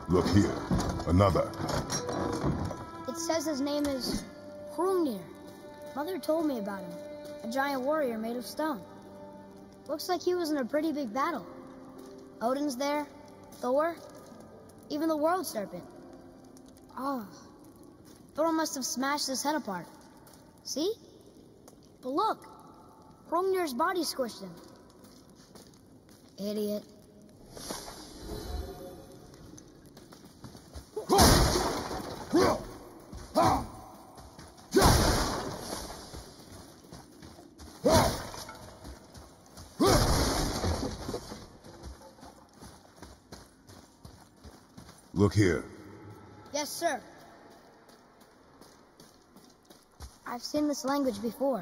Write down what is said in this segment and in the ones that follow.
Look here. Another. It says his name is Hrungnir. Mother told me about him. A giant warrior made of stone. Looks like he was in a pretty big battle. Odin's there, Thor, even the World Serpent. Oh, Thor must have smashed his head apart. See? But look, Hrungnir's body squished him. Idiot. Look here. Yes, sir. I've seen this language before.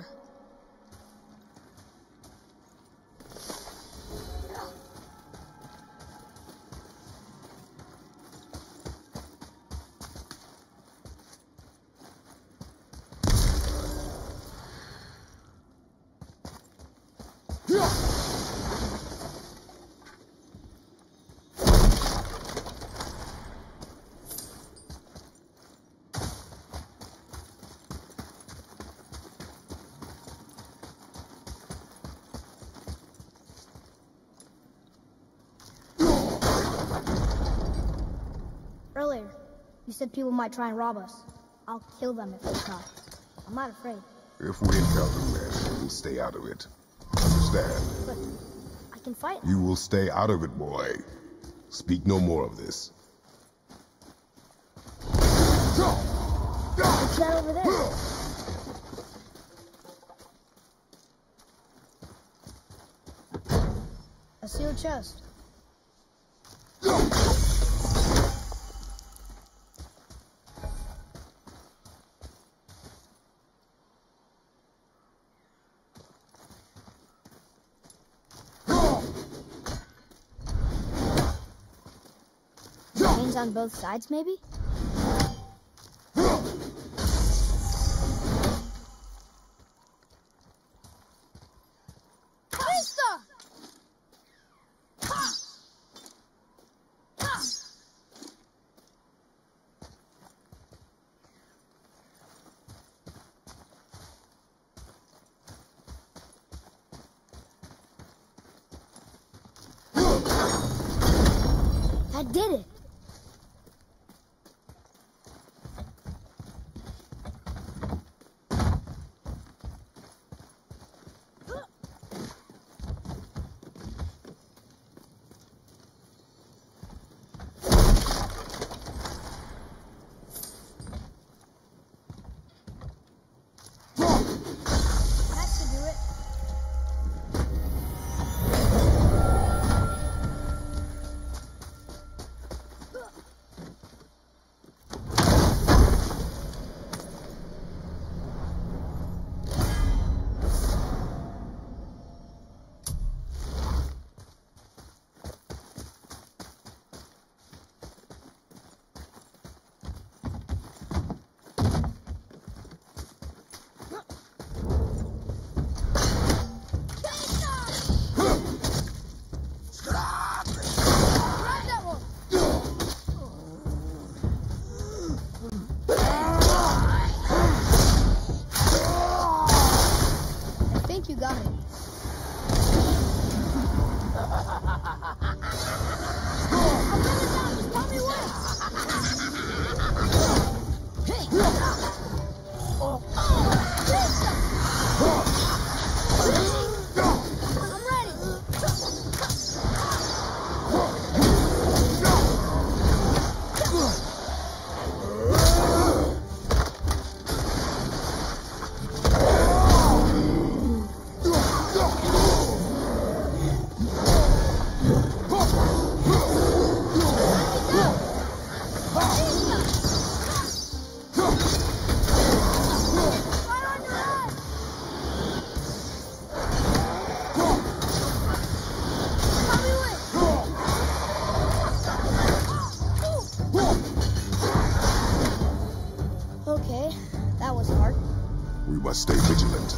Earlier, you said people might try and rob us. I'll kill them if they try. I'm not afraid. If we encounter men, we'll stay out of it. Understand? But I can fight. You will stay out of it, boy. Speak no more of this. What's that over there? A sealed chest. Chains on both sides, maybe? That did it! That should do it. You got it. I'm coming down. Just tell me when. I'm ready. Okay, that was hard. We must stay vigilant.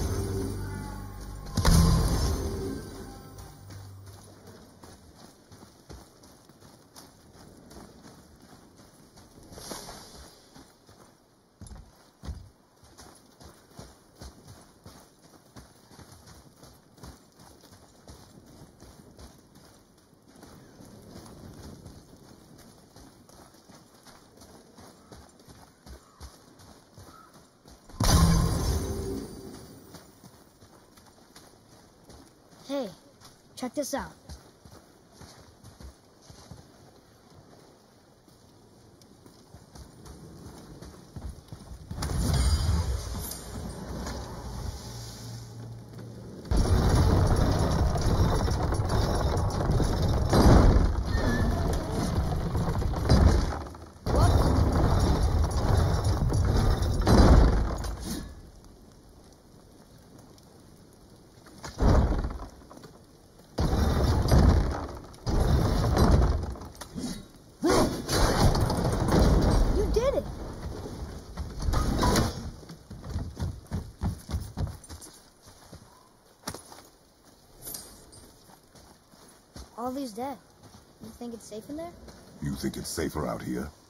Check this out. All these dead. You think it's safe in there? You think it's safer out here?